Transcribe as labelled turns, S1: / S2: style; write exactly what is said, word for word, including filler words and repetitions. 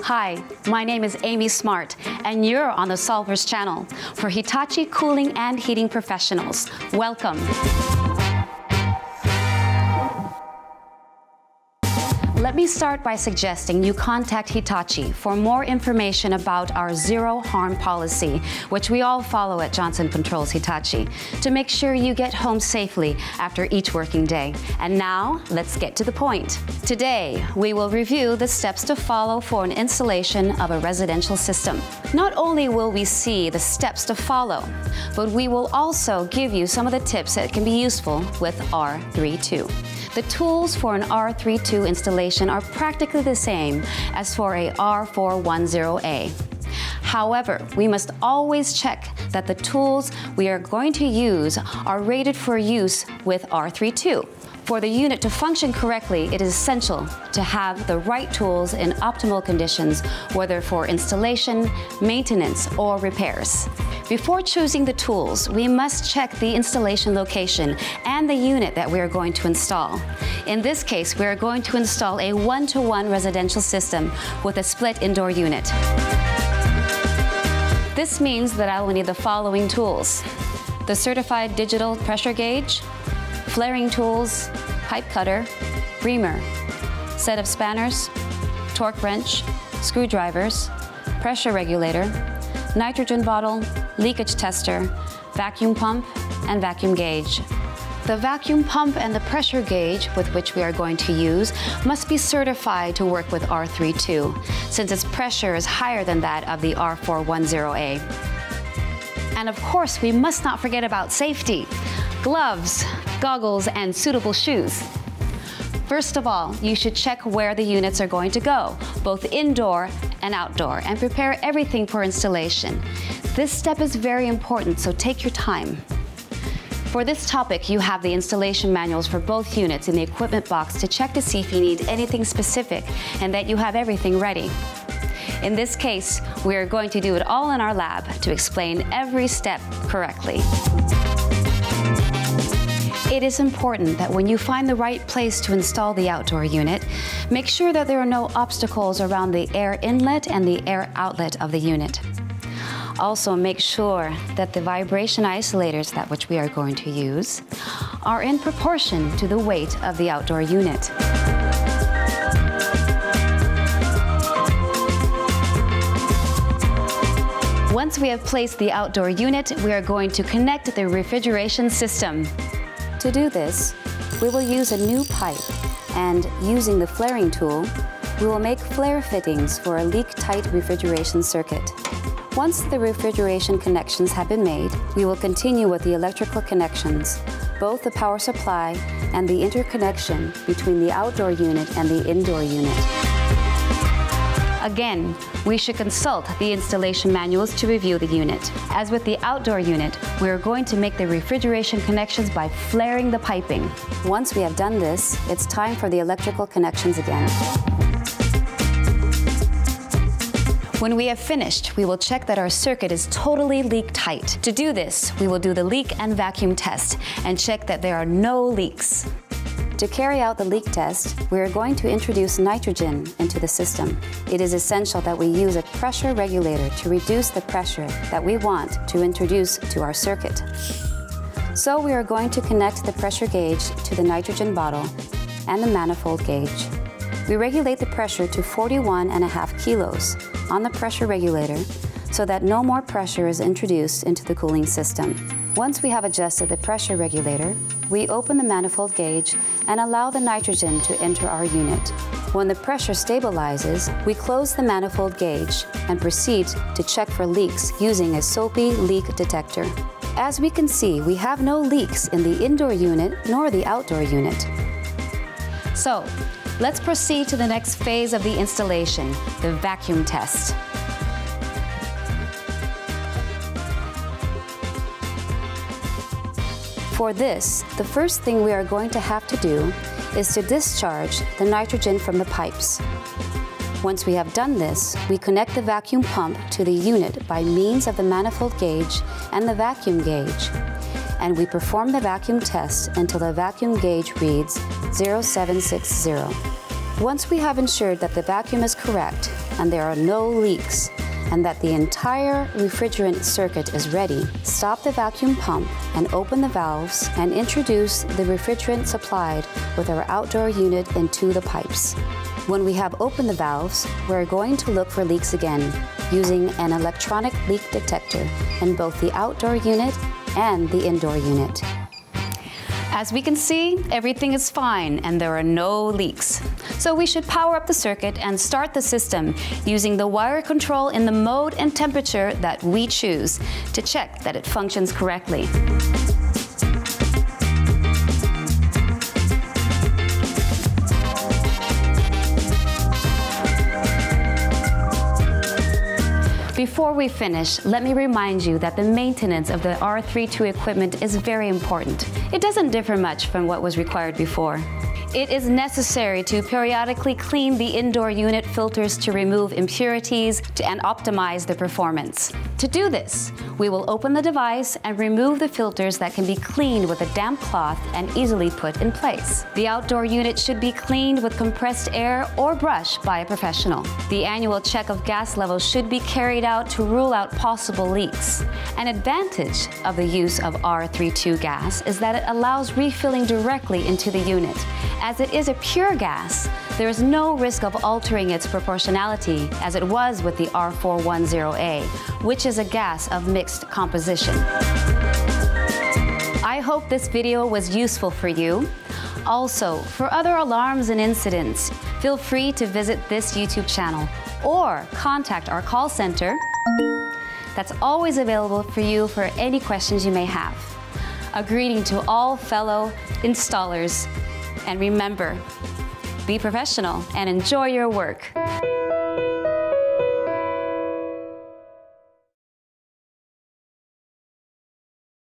S1: Hi, my name is Amy Smart, and you're on the Solvers channel for Hitachi Cooling and Heating Professionals. Welcome. Let me start by suggesting you contact Hitachi for more information about our zero harm policy, which we all follow at Johnson Controls Hitachi, to make sure you get home safely after each working day. And now, let's get to the point. Today, we will review the steps to follow for an installation of a residential system. Not only will we see the steps to follow, but we will also give you some of the tips that can be useful with R thirty-two. The tools for an R thirty-two installation are practically the same as for a R four ten A. However, we must always check that the tools we are going to use are rated for use with R thirty-two. For the unit to function correctly, it is essential to have the right tools in optimal conditions, whether for installation, maintenance, or repairs. Before choosing the tools, we must check the installation location and the unit that we are going to install. In this case, we are going to install a one-to-one residential system with a split indoor unit. This means that I will need the following tools: the certified digital pressure gauge, flaring tools, pipe cutter, reamer, set of spanners, torque wrench, screwdrivers, pressure regulator, nitrogen bottle, leakage tester, vacuum pump, and vacuum gauge. The vacuum pump and the pressure gauge with which we are going to use must be certified to work with R thirty-two, since its pressure is higher than that of the R four ten A. And of course, we must not forget about safety: gloves, goggles, and suitable shoes. First of all, you should check where the units are going to go, both indoor and outdoor, and prepare everything for installation. This step is very important, so take your time. For this topic, you have the installation manuals for both units in the equipment box to check to see if you need anything specific and that you have everything ready. In this case, we are going to do it all in our lab to explain every step correctly. It is important that when you find the right place to install the outdoor unit, make sure that there are no obstacles around the air inlet and the air outlet of the unit. Also, make sure that the vibration isolators, that which we are going to use, are in proportion to the weight of the outdoor unit. Once we have placed the outdoor unit, we are going to connect the refrigeration system. To do this, we will use a new pipe, and using the flaring tool, we will make flare fittings for a leak-tight refrigeration circuit. Once the refrigeration connections have been made, we will continue with the electrical connections, both the power supply and the interconnection between the outdoor unit and the indoor unit. Again, we should consult the installation manuals to review the unit. As with the outdoor unit, we are going to make the refrigeration connections by flaring the piping. Once we have done this, it's time for the electrical connections again. When we have finished, we will check that our circuit is totally leak-tight. To do this, we will do the leak and vacuum test and check that there are no leaks. To carry out the leak test, we are going to introduce nitrogen into the system. It is essential that we use a pressure regulator to reduce the pressure that we want to introduce to our circuit. So we are going to connect the pressure gauge to the nitrogen bottle and the manifold gauge. We regulate the pressure to forty-one and a half kilos on the pressure regulator so that no more pressure is introduced into the cooling system. Once we have adjusted the pressure regulator, we open the manifold gauge and allow the nitrogen to enter our unit. When the pressure stabilizes, we close the manifold gauge and proceed to check for leaks using a soapy leak detector. As we can see, we have no leaks in the indoor unit nor the outdoor unit. So, let's proceed to the next phase of the installation, the vacuum test. For this, the first thing we are going to have to do is to discharge the nitrogen from the pipes. Once we have done this, we connect the vacuum pump to the unit by means of the manifold gauge and the vacuum gauge, and we perform the vacuum test until the vacuum gauge reads zero seven six zero. Once we have ensured that the vacuum is correct, and there are no leaks, and that the entire refrigerant circuit is ready, stop the vacuum pump and open the valves and introduce the refrigerant supplied with our outdoor unit into the pipes. When we have opened the valves, we're going to look for leaks again using an electronic leak detector in both the outdoor unit and the indoor unit. As we can see, everything is fine and there are no leaks. So we should power up the circuit and start the system using the wire control in the mode and temperature that we choose to check that it functions correctly. Before we finish, let me remind you that the maintenance of the R thirty-two equipment is very important. It doesn't differ much from what was required before. It is necessary to periodically clean the indoor unit filters to remove impurities and optimize the performance. To do this, we will open the device and remove the filters that can be cleaned with a damp cloth and easily put in place. The outdoor unit should be cleaned with compressed air or brush by a professional. The annual check of gas levels should be carried out to rule out possible leaks. An advantage of the use of R thirty-two gas is that it allows refilling directly into the unit. As it is a pure gas, there is no risk of altering its proportionality as it was with the R four ten A, which is a gas of mixed composition. I hope this video was useful for you. Also, for other alarms and incidents, feel free to visit this YouTube channel or contact our call center that's always available for you for any questions you may have. A greeting to all fellow installers. And remember, be professional and enjoy your work.